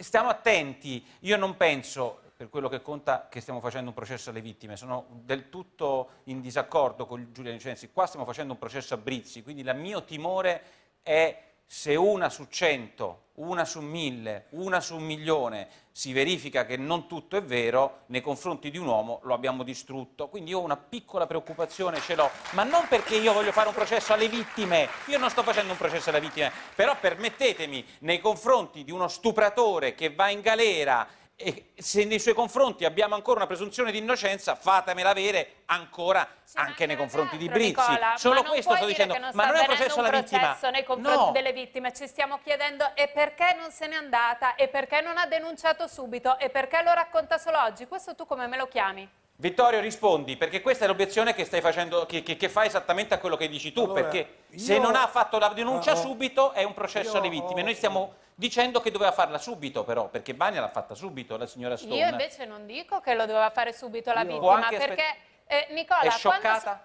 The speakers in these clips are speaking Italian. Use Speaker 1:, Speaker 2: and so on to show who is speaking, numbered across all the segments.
Speaker 1: stiamo attenti, io non penso, per quello che conta, che stiamo facendo un processo alle vittime, sono del tutto in disaccordo con Giulia Licenzi, qua stiamo facendo un processo a Brizzi, quindi il mio timore è se una su 100, una su 1000, una su 1.000.000 si verifica che non tutto è vero, nei confronti di un uomo lo abbiamo distrutto. Quindi io ho una piccola preoccupazione, ce l'ho, ma non perché io voglio fare un processo alle vittime, io non sto facendo un processo alle vittime, però permettetemi, nei confronti di uno stupratore che va in galera, e se nei suoi confronti abbiamo ancora una presunzione di innocenza, fatemela avere ancora anche nei confronti di Brizzi.
Speaker 2: Nicola,
Speaker 1: solo questo sto dicendo, ma non è un processo alla vittima.
Speaker 2: Nei confronti delle vittime, ci stiamo chiedendo e perché non se n'è andata, e perché non ha denunciato subito, e perché lo racconta solo oggi. Questo tu come me lo chiami?
Speaker 1: Vittorio, rispondi, perché questa è l'obiezione che stai facendo, che fa esattamente a quello che dici tu,
Speaker 3: Allora,
Speaker 1: perché se non ha fatto la denuncia subito è un processo alle vittime. Noi stiamo dicendo che doveva farla subito però, perché Vania l'ha fatta subito, la signora Stone.
Speaker 2: Io invece non dico che lo doveva fare subito la vittima, perché Nicola,
Speaker 1: è scioccata?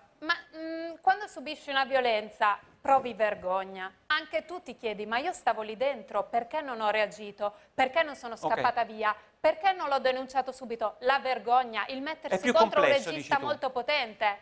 Speaker 2: quando subisci una violenza provi vergogna. Anche tu ti chiedi, ma io stavo lì dentro, perché non ho reagito? Perché non sono scappata via? Perché non l'ho denunciato subito? La vergogna, il mettersi contro un regista molto potente.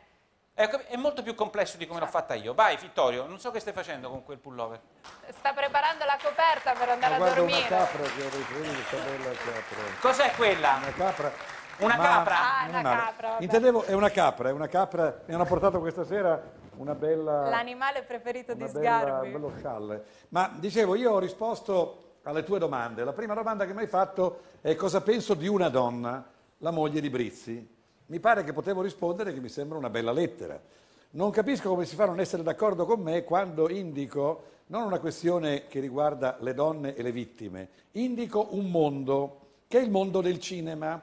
Speaker 1: È molto più complesso di come l'ho fatta io. Vai Vittorio, non so che stai facendo con quel pullover.
Speaker 2: Sta preparando la coperta per andare a dormire.
Speaker 3: Una capra che ho ripreso, questa bella capra.
Speaker 1: Cos'è quella?
Speaker 3: Una capra.
Speaker 1: Una capra?
Speaker 2: Ah, una capra.
Speaker 3: Intendevo, è una capra. Mi hanno portato questa sera una bella...
Speaker 2: L'animale preferito di Sgarbi.
Speaker 3: Un bello scialle. Ma dicevo, io ho risposto alle tue domande. La prima domanda che mi hai fatto è cosa penso di una donna, la moglie di Brizzi. Mi pare che potevo rispondere che mi sembra una bella lettera. Non capisco come si fa a non essere d'accordo con me quando indico non una questione che riguarda le donne e le vittime, indico un mondo, che è il mondo del cinema.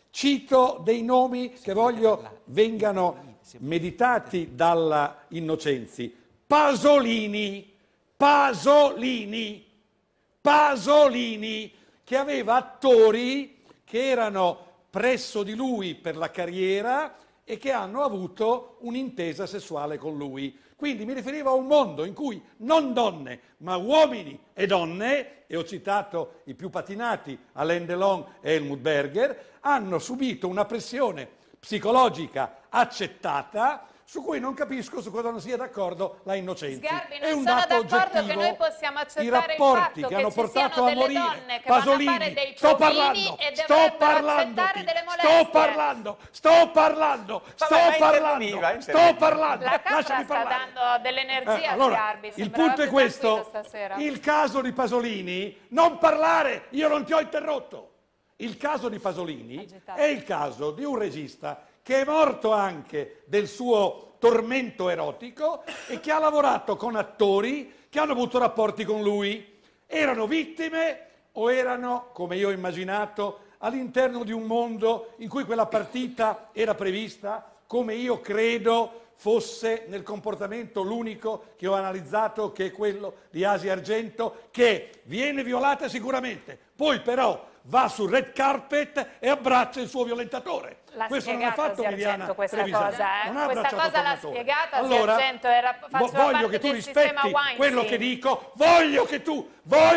Speaker 3: Cito dei nomi che voglio vengano meditati dalla Innocenzi. Pasolini, che aveva attori che erano presso di lui per la carriera e che hanno avuto un'intesa sessuale con lui. Quindi mi riferivo a un mondo in cui non donne, ma uomini e donne, e ho citato i più patinati, Alain Delon e Helmut Berger, hanno subito una pressione psicologica accettata, su cui non capisco su cosa non sia d'accordo la Innocenzi.
Speaker 2: Sgarbi,
Speaker 3: è
Speaker 2: non
Speaker 3: un
Speaker 2: sono
Speaker 3: dato
Speaker 2: d'accordo
Speaker 3: oggettivo.
Speaker 2: che noi possiamo accettare
Speaker 3: I rapporti
Speaker 2: il fatto
Speaker 3: che hanno
Speaker 2: ci
Speaker 3: portato
Speaker 2: siano
Speaker 3: a
Speaker 2: delle
Speaker 3: morire
Speaker 2: donne che vanno a fare dei
Speaker 3: sto
Speaker 2: provini e
Speaker 3: sto
Speaker 2: dovrebbero accettare delle molestie.
Speaker 3: Sto parlando.
Speaker 2: La capra
Speaker 3: Lasciami
Speaker 2: sta
Speaker 3: parlare.
Speaker 2: dando dell'energia a Sgarbi.
Speaker 3: Il punto è questo,
Speaker 2: stasera.
Speaker 3: il caso di Pasolini, non parlare, io non ti ho interrotto. Il caso di Pasolini è il caso di un regista che è morto anche del suo tormento erotico e che ha lavorato con attori che hanno avuto rapporti con lui. Erano vittime o erano, come io ho immaginato, all'interno di un mondo in cui quella partita era prevista, come io credo fosse nel comportamento l'unico che ho analizzato, che è quello di Asia Argento, che viene violata sicuramente, poi però va sul red carpet e abbraccia il suo violentatore. Questo non ha fatto Liliana Trevisani. Non ha
Speaker 2: questa cosa l'ha spiegata
Speaker 3: allora,
Speaker 2: Argento, faceva
Speaker 3: voglio che tu rispetti quello che dico, voglio che tu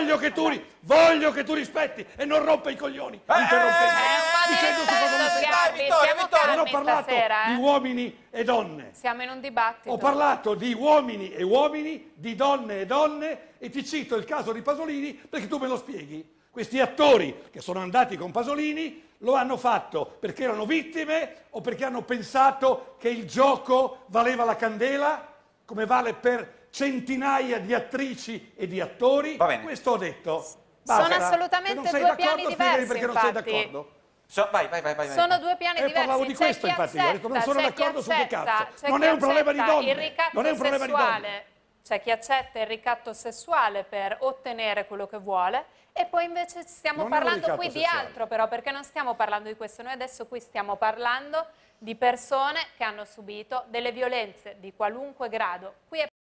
Speaker 3: rispetti e non rompa i coglioni interrompendo. Dicendo su cosa non sei. Non ho parlato di uomini e donne.
Speaker 2: Siamo in un dibattito.
Speaker 3: Ho parlato di uomini e uomini, di donne e donne, e ti cito il caso di Pasolini perché tu me lo spieghi. Questi attori che sono andati con Pasolini lo hanno fatto perché erano vittime o perché hanno pensato che il gioco valeva la candela, come vale per centinaia di attrici e di attori. Questo ho detto. Basta.
Speaker 2: Sono assolutamente due piani diversi,
Speaker 3: perché non sei d'accordo.
Speaker 1: Vai.
Speaker 2: Sono due piani diversi.
Speaker 3: Parlavo di questo, infatti. Ho detto non sono d'accordo su che cazzo. Non è un problema di donne. Non è un problema di donne.
Speaker 2: C'è chi accetta il ricatto sessuale per ottenere quello che vuole e poi invece stiamo parlando qui di altro però, perché non stiamo parlando di questo, noi adesso qui stiamo parlando di persone che hanno subito delle violenze di qualunque grado. Qui è